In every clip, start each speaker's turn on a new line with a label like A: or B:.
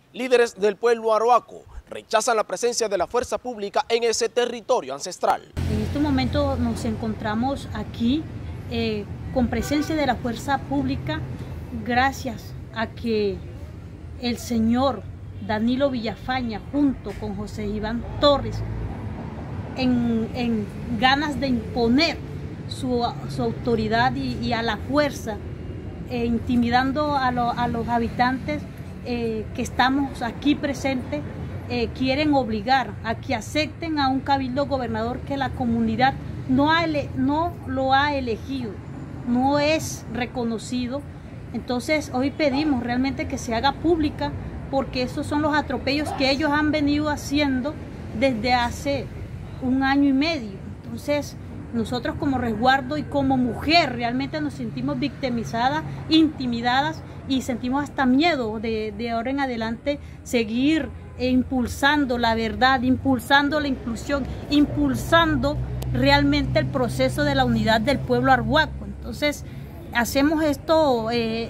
A: Líderes del pueblo arhuaco rechazan la presencia de la fuerza pública en ese territorio ancestral.
B: En este momento nos encontramos aquí con presencia de la fuerza pública gracias a que el señor Danilo Villafaña junto con José Iván Torres en ganas de imponer su autoridad y a la fuerza, intimidando a los habitantes que estamos aquí presentes, quieren obligar a que acepten a un cabildo gobernador que la comunidad no lo ha elegido, no es reconocido. Entonces hoy pedimos realmente que se haga pública, porque esos son los atropellos que ellos han venido haciendo desde hace 1 año y medio. Entonces nosotros como resguardo y como mujer realmente nos sentimos victimizadas, intimidadas y sentimos hasta miedo de ahora en adelante seguir impulsando la verdad, impulsando la inclusión, impulsando realmente el proceso de la unidad del pueblo arhuaco. Entonces hacemos esto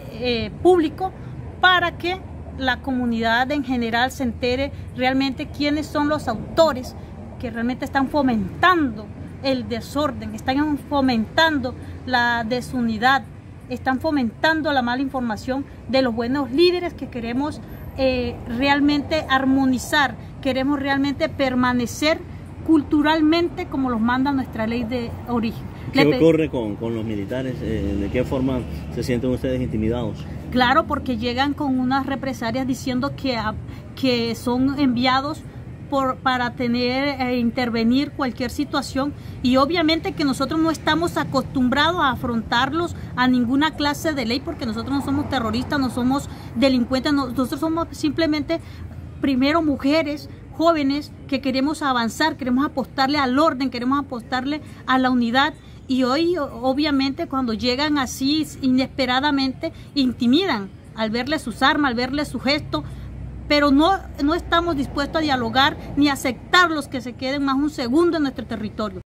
B: público para que la comunidad en general se entere realmente quiénes son los autores que realmente están fomentando el desorden, están fomentando la desunidad, están fomentando la mala información de los buenos líderes que queremos realmente armonizar, queremos realmente permanecer culturalmente como los manda nuestra ley de origen.
C: ¿Qué ocurre con los militares? ¿De qué forma se sienten ustedes intimidados?
B: Claro, porque llegan con unas represalias diciendo que son enviados para intervenir cualquier situación, y obviamente que nosotros no estamos acostumbrados a afrontarlos a ninguna clase de ley, porque nosotros no somos terroristas, no somos delincuentes, nosotros somos simplemente primero mujeres jóvenes que queremos avanzar, queremos apostarle al orden, queremos apostarle a la unidad. Y hoy, obviamente, cuando llegan así inesperadamente, intimidan al verle sus armas, al verle su gesto, pero no estamos dispuestos a dialogar ni a aceptarlos que se queden más un segundo en nuestro territorio.